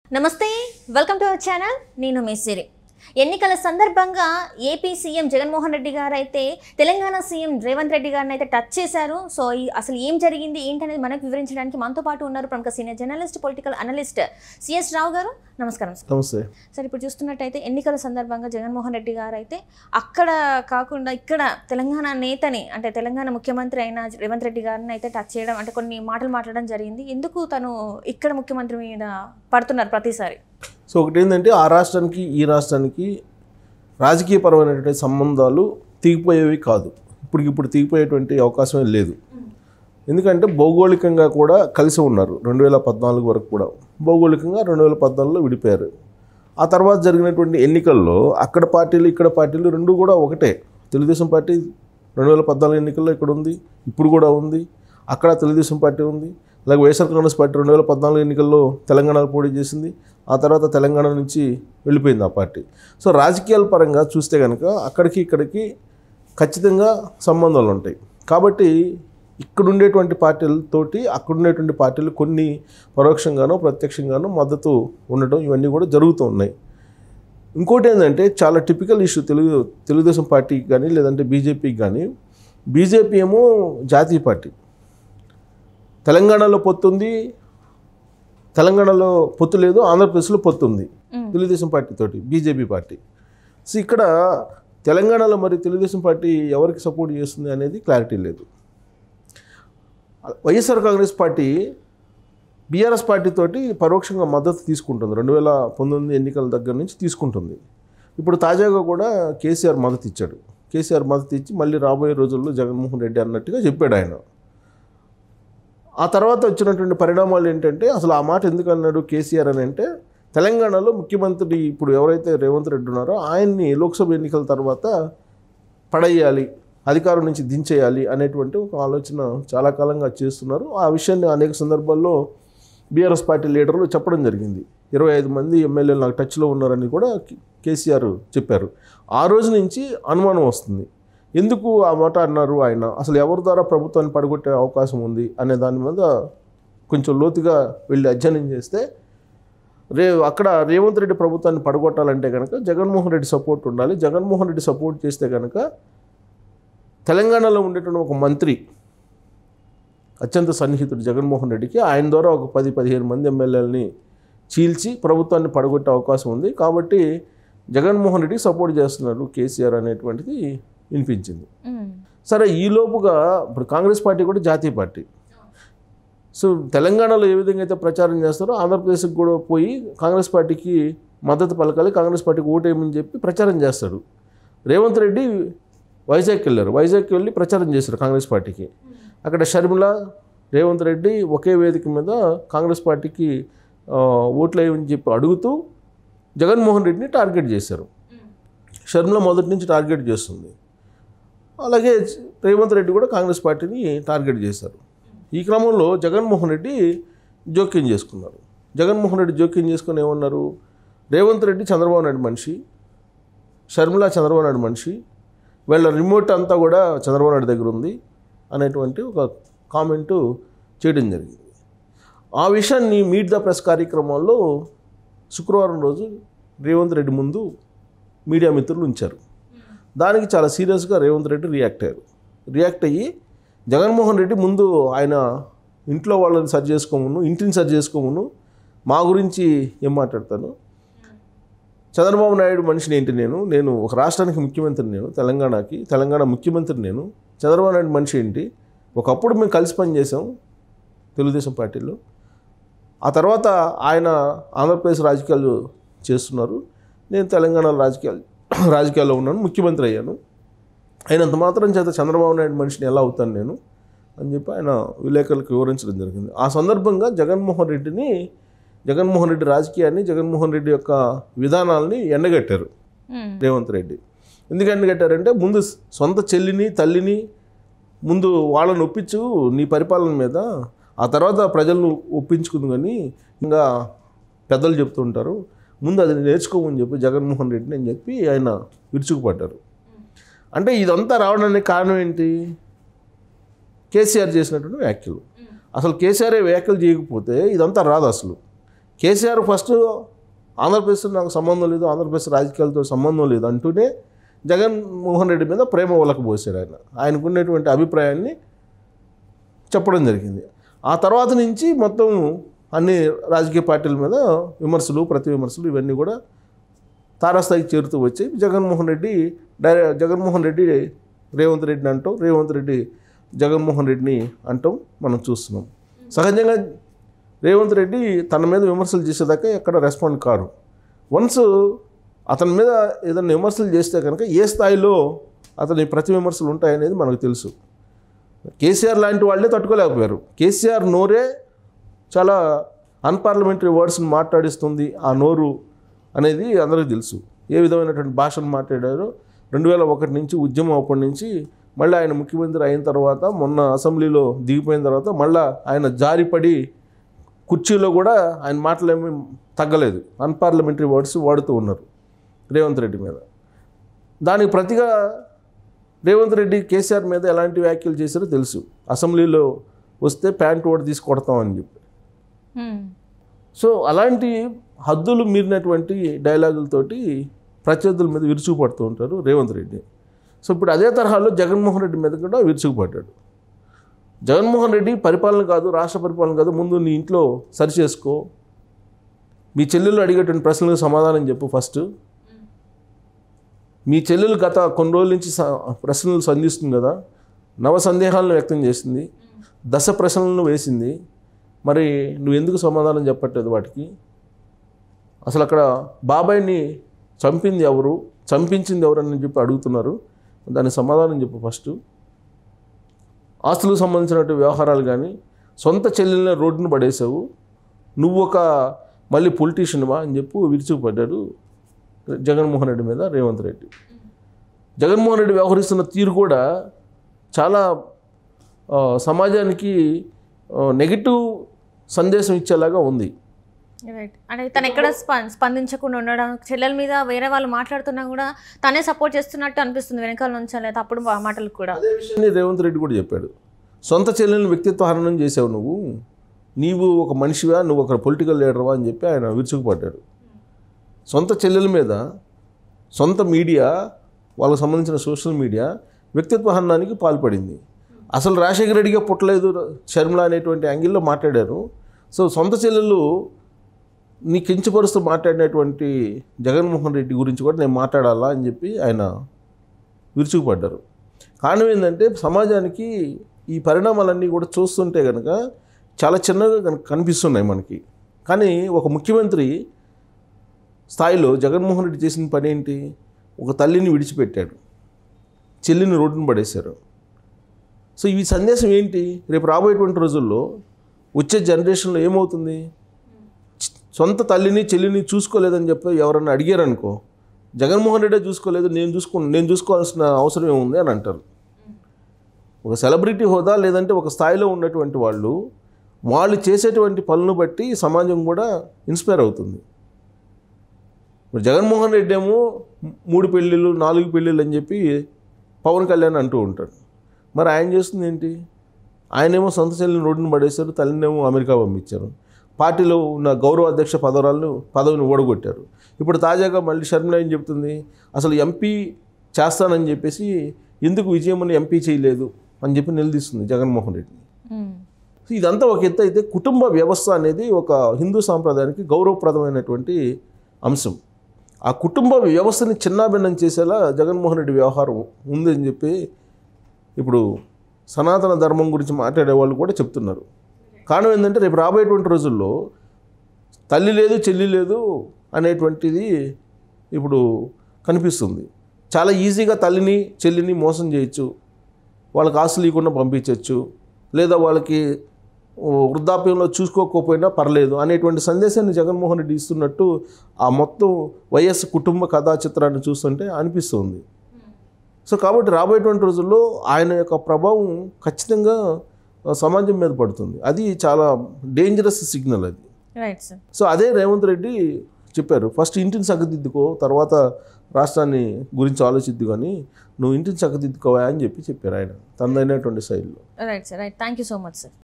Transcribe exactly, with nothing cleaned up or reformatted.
నమస్తే, welcome to our channel. నేను మీ సిరి. ఎన్నికల సందర్భంగా ఏపీ సీఎం జగన్మోహన్ రెడ్డి గారు అయితే తెలంగాణ సీఎం రేవంత్ రెడ్డి గారిని అయితే టచ్ చేశారు. సో ఈ అసలు ఏం జరిగింది ఏంటనేది మనకు వివరించడానికి మనతో పాటు ఉన్నారు ప్రముఖ senior journalist, political analyst CS Rao garu. నమస్కారం సార్. నమస్తే సార్, ఇప్పుడు చూస్తున్నట్టయితే ఎన్నికల సందర్భంగా జగన్మోహన్ రెడ్డి గారు అయితే అక్కడ కాకుండా ఇక్కడ తెలంగాణ నేతని అంటే తెలంగాణ ముఖ్యమంత్రి అయిన రేవంత్ రెడ్డి గారిని అయితే టచ్ చేయడం అంటే కొన్ని మాటలు మాట్లాడడం జరిగింది. ఎందుకు తను ఇక్కడ ముఖ్యమంత్రి మీద పడుతున్నారు ప్రతిసారి? సో ఒకటి ఏంటంటే ఆ రాష్ట్రానికి ఈ రాష్ట్రానికి రాజకీయపరమైనటువంటి సంబంధాలు తెగిపోయేవి కాదు. ఇప్పటికి ఇప్పుడు తెగిపోయేటువంటి అవకాశమే లేదు. ఎందుకంటే భౌగోళికంగా కూడా కలిసి ఉన్నారు. రెండు వేల పద్నాలుగు వరకు కూడా భౌగోళికంగా రెండు వేల పద్నాలుగులో విడిపోయారు. ఆ తర్వాత జరిగినటువంటి ఎన్నికల్లో అక్కడ పార్టీలు ఇక్కడ పార్టీలు రెండు కూడా ఒకటే. తెలుగుదేశం పార్టీ రెండు వేల పద్నాలుగు ఎన్నికల్లో ఇక్కడ ఉంది, ఇప్పుడు కూడా ఉంది. అక్కడ తెలుగుదేశం పార్టీ ఉంది. అలాగే వైఎస్ఆర్ కాంగ్రెస్ పార్టీ రెండు వేల పద్నాలుగు ఎన్నికల్లో తెలంగాణలో పోటీ చేసింది. ఆ తర్వాత తెలంగాణ నుంచి వెళ్ళిపోయింది ఆ పార్టీ. సో రాజకీయాల పరంగా చూస్తే కనుక అక్కడికి ఇక్కడికి ఖచ్చితంగా సంబంధాలు ఉంటాయి. కాబట్టి ఇక్కడ ఉండేటువంటి పార్టీలతోటి అక్కడ ఉండేటువంటి పార్టీలు కొన్ని పరోక్షంగానో ప్రత్యక్షంగానో మద్దతు ఉండటం ఇవన్నీ కూడా జరుగుతూ ఉన్నాయి. ఇంకోటి ఏంటంటే చాలా టిపికల్ ఇష్యూ తెలుగు తెలుగుదేశం పార్టీకి కానీ లేదంటే బీజేపీకి కానీ. బీజేపీ ఏమో జాతీయ పార్టీ, తెలంగాణలో పొత్తుంది, తెలంగాణలో పొత్తు లేదు, ఆంధ్రప్రదేశ్లో పొత్తు ఉంది తెలుగుదేశం పార్టీతోటి బీజేపీ పార్టీ. సో ఇక్కడ తెలంగాణలో మరి తెలుగుదేశం పార్టీ ఎవరికి సపోర్ట్ చేస్తుంది అనేది క్లారిటీ లేదు. వైఎస్ఆర్ కాంగ్రెస్ పార్టీ బీఆర్ఎస్ పార్టీతోటి పరోక్షంగా మద్దతు తీసుకుంటుంది. రెండు వేల పంతొమ్మిది ఎన్నికల దగ్గర నుంచి తీసుకుంటుంది. ఇప్పుడు తాజాగా కూడా కేసీఆర్ మద్దతు ఇచ్చాడు. కేసీఆర్ మద్దతు ఇచ్చి మళ్ళీ రాబోయే రోజుల్లో జగన్మోహన్ రెడ్డి అన్నట్టుగా చెప్పాడు ఆయన. ఆ తర్వాత వచ్చినటువంటి పరిణామాలు ఏంటంటే అసలు ఆ మాట ఎందుకు అన్నాడు కేసీఆర్ అని అంటే, తెలంగాణలో ముఖ్యమంత్రి ఇప్పుడు ఎవరైతే రేవంత్ రెడ్డి ఉన్నారో ఆయన్ని లోక్సభ ఎన్నికల తర్వాత పడేయాలి, అధికారం నుంచి దించేయాలి అనేటువంటి ఒక ఆలోచన చాలా కాలంగా చేస్తున్నారు. ఆ విషయాన్ని అనేక సందర్భాల్లో బీఆర్ఎస్ పార్టీ లీడర్లు చెప్పడం జరిగింది. ఇరవై ఐదు మంది ఎమ్మెల్యేలు నాకు టచ్లో ఉన్నారని కూడా కేసీఆర్ చెప్పారు. ఆ రోజు నుంచి అనుమానం వస్తుంది, ఎందుకు ఆ మాట అన్నారు ఆయన, అసలు ఎవరి ద్వారా ప్రభుత్వాన్ని పడగొట్టే అవకాశం ఉంది అనే దాని మీద కొంచెం లోతుగా వెళ్ళి అధ్యయనం చేస్తే రే అక్కడ రేవంత్ రెడ్డి ప్రభుత్వాన్ని పడగొట్టాలంటే కనుక జగన్మోహన్ రెడ్డి సపోర్ట్ ఉండాలి. జగన్మోహన్ రెడ్డి సపోర్ట్ చేస్తే కనుక తెలంగాణలో ఉండేటువంటి ఒక మంత్రి అత్యంత సన్నిహితుడు జగన్మోహన్ రెడ్డికి, ఆయన ద్వారా ఒక పది పదిహేను మంది ఎమ్మెల్యేలని చీల్చి ప్రభుత్వాన్ని పడగొట్టే అవకాశం ఉంది. కాబట్టి జగన్మోహన్ రెడ్డికి సపోర్ట్ చేస్తున్నారు కేసీఆర్ అనేటువంటిది వినిపించింది. సరే, ఈలోపుగా ఇప్పుడు కాంగ్రెస్ పార్టీ కూడా జాతీయ పార్టీ. సో తెలంగాణలో ఏ విధంగా అయితే ప్రచారం చేస్తారో ఆంధ్రప్రదేశ్కి కూడా పోయి కాంగ్రెస్ పార్టీకి మద్దతు పలకాలి, కాంగ్రెస్ పార్టీకి ఓటేయమని చెప్పి ప్రచారం చేస్తాడు. రేవంత్ రెడ్డి వైజాగ్కి వెళ్ళారు. వైజాగ్కి వెళ్ళి ప్రచారం చేశారు కాంగ్రెస్ పార్టీకి. అక్కడ షర్మిల, రేవంత్ రెడ్డి ఒకే వేదిక మీద కాంగ్రెస్ పార్టీకి ఓట్లు వేయమని చెప్పి అడుగుతూ జగన్మోహన్ రెడ్డిని టార్గెట్ చేశారు. షర్మిల మొదటి నుంచి టార్గెట్ చేస్తుంది. అలాగే రేవంత్ రెడ్డి కూడా కాంగ్రెస్ పార్టీని టార్గెట్ చేశారు. ఈ క్రమంలో జగన్మోహన్ రెడ్డి జోక్యం చేసుకున్నారు. జగన్మోహన్ రెడ్డి జోక్యం చేసుకుని ఏమన్నారు, రేవంత్ రెడ్డి చంద్రబాబు నాయుడు మనిషి, షర్మిల చంద్రబాబు నాయుడు మనిషి, వీళ్ళ రిమోట్ అంతా కూడా చంద్రబాబు నాయుడు దగ్గర ఉంది అనేటువంటి ఒక కామెంటు చేయడం జరిగింది. ఆ విషయాన్ని మీట్ ద ప్రెస్ కార్యక్రమాల్లో శుక్రవారం రోజు రేవంత్ రెడ్డి ముందు మీడియా మిత్రులు ఉంచారు. దానికి చాలా సీరియస్గా రేవంత్ రెడ్డి రియాక్ట్ అయ్యారు. రియాక్ట్ అయ్యి జగన్మోహన్ రెడ్డి ముందు ఆయన ఇంట్లో వాళ్ళని సరి చేసుకోమును, ఇంటిని సరి చేసుకోమును, మా గురించి ఏం మాట్లాడతాను, చంద్రబాబు నాయుడు మనిషిని ఏంటి, నేను నేను ఒక రాష్ట్రానికి ముఖ్యమంత్రి, నేను తెలంగాణకి తెలంగాణ ముఖ్యమంత్రి, నేను చంద్రబాబు నాయుడు మనిషి ఏంటి, ఒకప్పుడు మేము కలిసి పనిచేసాం తెలుగుదేశం పార్టీలో, ఆ తర్వాత ఆయన ఆంధ్రప్రదేశ్ రాజకీయాలు చేస్తున్నారు, నేను తెలంగాణ రాజకీయాలు రాజకీయాల్లో ఉన్నాను, ముఖ్యమంత్రి అయ్యాను, అయినంత మాత్రం చేత చంద్రబాబు నాయుడు మనిషిని ఎలా అవుతాను నేను అని చెప్పి ఆయన విలేకరులకు వివరించడం జరిగింది. ఆ సందర్భంగా జగన్మోహన్ రెడ్డిని జగన్మోహన్ రెడ్డి రాజకీయాన్ని, జగన్మోహన్ రెడ్డి యొక్క విధానాలని ఎండగట్టారు రేవంత్ రెడ్డి. ఎందుకు ఎండగట్టారంటే, ముందు సొంత చెల్లిని తల్లిని ముందు వాళ్ళని ఒప్పించు నీ పరిపాలన మీద, ఆ తర్వాత ప్రజలను ఒప్పించుకుంది కానీ ఇంకా పెద్దలు చెప్తుంటారు, ముందు అది నేర్చుకోమని చెప్పి జగన్మోహన్ రెడ్డిని అని చెప్పి ఆయన విరుచుకుపడ్డారు. అంటే ఇదంతా రావడానికి కారణం ఏంటి, కేసీఆర్ చేసినటువంటి వ్యాఖ్యలు. అసలు కేసీఆర్ వ్యాఖ్యలు చేయకపోతే ఇదంతా రాదు. అసలు కేసీఆర్ ఫస్ట్ ఆంధ్రప్రదేశ్ నాకు సంబంధం లేదు, ఆంధ్రప్రదేశ్ రాజకీయాలతో సంబంధం లేదు అంటూనే జగన్మోహన్ రెడ్డి మీద ప్రేమ ఒలకబోసాడు. ఆయన ఆయనకున్నటువంటి అభిప్రాయాన్ని చెప్పడం జరిగింది. ఆ తర్వాత నుంచి మొత్తం అన్ని రాజకీయ పార్టీల మీద విమర్శలు, ప్రతి విమర్శలు ఇవన్నీ కూడా తారాస్థాయికి చేరుతూ వచ్చాయి. జగన్మోహన్ రెడ్డి డైరె జగన్మోహన్ రెడ్డి రేవంత్ రెడ్డిని అంటాం, రేవంత్ రెడ్డి జగన్మోహన్ రెడ్డిని అంటాం మనం చూస్తున్నాం. సహజంగా రేవంత్ రెడ్డి తన మీద విమర్శలు చేసేదాకా ఎక్కడ రెస్పాండ్ కారు. వన్స్ అతని మీద ఏదైనా విమర్శలు చేస్తే కనుక ఏ స్థాయిలో అతని ప్రతి విమర్శలు ఉంటాయనేది మనకు తెలుసు. కేసీఆర్ లాంటి వాళ్ళే తట్టుకోలేకపోయారు. కేసీఆర్ నోరే చాలా అన్పార్లమెంటరీ వర్డ్స్ని మాట్లాడిస్తుంది. ఆ నోరు అనేది అందరికీ తెలుసు. ఏ విధమైనటువంటి భాషను మాట్లాడారో రెండు వేల ఒకటి నుంచి ఉద్యమం అప్పటి నుంచి మళ్ళీ ఆయన ముఖ్యమంత్రి అయిన తర్వాత మొన్న అసెంబ్లీలో దిగిపోయిన తర్వాత మళ్ళీ ఆయన జారిపడి కుర్చీలో కూడా ఆయన మాటలేమీ తగ్గలేదు. అన్పార్లమెంటరీ వర్డ్స్ వాడుతూ ఉన్నారు రేవంత్ రెడ్డి మీద. దానికి ప్రతిగా రేవంత్ రెడ్డి కేసీఆర్ మీద ఎలాంటి వ్యాఖ్యలు చేశారో తెలుసు. అసెంబ్లీలో వస్తే ప్యాంట్ ఓడి తీసి కొడతామని చెప్పి. సో అలాంటి హద్దులు మీరినటువంటి డైలాగులతోటి ప్రత్యర్థుల మీద విరుచుకుపడుతూ ఉంటారు రేవంత్ రెడ్డి. సో ఇప్పుడు అదే తరహాలో జగన్మోహన్ రెడ్డి మీద కూడా విరుచుకుపడ్డాడు. జగన్మోహన్ రెడ్డి పరిపాలన కాదు, రాష్ట్ర పరిపాలన కాదు, ముందు నీ ఇంట్లో సరి చేసుకో, మీ చెల్లెలు అడిగేటువంటి ప్రశ్నలకు సమాధానం చెప్పు. ఫస్ట్ మీ చెల్లెలు గత కొన్ని రోజుల నుంచి ప్రశ్నలు సంధిస్తుంది కదా, నవ సందేహాలను వ్యక్తం చేసింది, దశ ప్రశ్నలను వేసింది. మరి నువ్వు ఎందుకు సమాధానం చెప్పట్లేదు వాటికి? అసలు అక్కడ బాబాయ్ని చంపింది ఎవరు, చంపించింది ఎవరు అని చెప్పి అడుగుతున్నారు. దానికి సమాధానం చెప్పు ఫస్ట్. ఆస్తులకు సంబంధించినటువంటి వ్యవహారాలు కానీ, సొంత చెల్లెల్ని రోడ్డును పడేసావు, నువ్వు ఒక మళ్ళీ పొలిటీషియన్వా అని చెప్పి విరుచుకుపడ్డాడు జగన్మోహన్ రెడ్డి మీద రేవంత్ రెడ్డి. జగన్మోహన్ రెడ్డి వ్యవహరిస్తున్న తీరు కూడా చాలా సమాజానికి నెగిటివ్ సందేశం ఇచ్చేలాగా ఉంది. రైట్. అంటే తను ఎక్కడ స్పందించకుండా ఉండడం, చెల్లెల మీద వేరే వాళ్ళు మాట్లాడుతున్నా కూడా తనే సపోర్ట్ చేస్తున్నట్టు అనిపిస్తుంది వెనకాల నుంచి, లేదా తప్పుడు మాటలకు కూడా. అదే విషయాన్ని రేవంత్ రెడ్డి కూడా చెప్పాడు. సొంత చెల్లెల్ని వ్యక్తిత్వ హననం చేసావు నువ్వు, నీవు ఒక మనిషివా, నువ్వు ఒక పొలిటికల్ లీడర్వా అని చెప్పి ఆయన విరుచుకుపడ్డాడు. సొంత చెల్లెల మీద సొంత మీడియా, వాళ్ళకు సంబంధించిన సోషల్ మీడియా వ్యక్తిత్వ హననానికి పాల్పడింది. అసలు రాజశేఖర రెడ్డిగా పుట్టలేదు షర్మిల అనేటువంటి యాంగిల్లో మాట్లాడారు. సో సొంత చెల్లెలు నీ కించపరుస్తూ మాట్లాడినటువంటి జగన్మోహన్ రెడ్డి గురించి కూడా నేను మాట్లాడాలా అని చెప్పి ఆయన విరుచుకుపడ్డారు. కారణం ఏంటంటే సమాజానికి ఈ పరిణామాలన్నీ కూడా చూస్తుంటే కనుక చాలా చిన్నగా కనిపిస్తున్నాయి మనకి. కానీ ఒక ముఖ్యమంత్రి స్థాయిలో జగన్మోహన్ రెడ్డి చేసిన పని ఏంటి? ఒక తల్లిని విడిచిపెట్టాడు, చెల్లిని రోడ్డును పడేశారు. సో ఈ సందేశం ఏంటి? రేపు రాబోయేటువంటి రోజుల్లో వచ్చే జనరేషన్లో ఏమవుతుంది? సొంత తల్లిని చెల్లిని చూసుకోలేదని చెప్పి ఎవరన్నా అడిగారనుకో, జగన్మోహన్ రెడ్డి చూసుకోలేదు, నేను చూసుకో నేను చూసుకోవాల్సిన అవసరం ఏముంది అని అంటారు. ఒక సెలబ్రిటీ హోదా లేదంటే ఒక స్థాయిలో ఉన్నటువంటి వాళ్ళు వాళ్ళు చేసేటువంటి పనులను బట్టి సమాజం కూడా ఇన్స్పైర్ అవుతుంది. మరి జగన్మోహన్ రెడ్డి ఏమో మూడు పెళ్ళిళ్ళు నాలుగు పెళ్ళిళ్ళు అని చెప్పి పవన్ కళ్యాణ్ అంటూ ఉంటాడు. మరి ఆయన చేస్తుంది ఏంటి? ఆయనేమో సొంత చెల్లిని రోడ్డును పడేశారు, తల్లినేమో అమెరికా పంపించారు, పార్టీలో ఉన్న గౌరవ అధ్యక్ష పదవులను పదవిని ఓడగొట్టారు. ఇప్పుడు తాజాగా మళ్ళీ షర్మిల ఏం చెప్తుంది? అసలు ఎంపీ చేస్తానని చెప్పేసి ఎందుకు విజయమ్మని ఎంపీ చేయలేదు అని చెప్పి నిలదీస్తుంది జగన్మోహన్ రెడ్డిని. ఇదంతా ఒక ఎత్తు అయితే, కుటుంబ వ్యవస్థ అనేది ఒక హిందూ సాంప్రదాయానికి గౌరవప్రదమైనటువంటి అంశం. ఆ కుటుంబ వ్యవస్థని చిన్నాభిన్నం చేసేలా జగన్మోహన్ రెడ్డి వ్యవహారం ఉందని చెప్పి ఇప్పుడు సనాతన ధర్మం గురించి మాట్లాడే వాళ్ళు కూడా చెప్తున్నారు. కారణం ఏంటంటే రేపు రాబోయేటువంటి రోజుల్లో తల్లి లేదు చెల్లి లేదు అనేటువంటిది ఇప్పుడు కనిపిస్తుంది. చాలా ఈజీగా తల్లిని చెల్లిని మోసం చేయొచ్చు, వాళ్ళకి ఆస్తులు ఇవ్వకుండా పంపించవచ్చు, లేదా వాళ్ళకి వృద్ధాప్యంలో చూసుకోకపోయినా పర్లేదు అనేటువంటి సందేశాన్ని జగన్మోహన్ రెడ్డి ఇస్తున్నట్టు ఆ మొత్తం వైఎస్ కుటుంబ కథా చిత్రాన్ని చూస్తుంటే అనిపిస్తుంది. సో కాబట్టి రాబోయేటువంటి రోజుల్లో ఆయన యొక్క ప్రభావం ఖచ్చితంగా సమాజం మీద పడుతుంది. అది చాలా డేంజరస్ సిగ్నల్ అది. Right sir. సో అదే రేవంత్ రెడ్డి చెప్పారు, ఫస్ట్ ఇంటిని చక్కదిద్దుకో, తర్వాత రాష్ట్రాన్ని గురించి ఆలోచిద్దు, కానీ నువ్వు ఇంటిని చక్కదిద్దుకోవా అని చెప్పి చెప్పారు ఆయన తనదైనటువంటి శైలిలో. Right sir. Right. Thank you so much sir.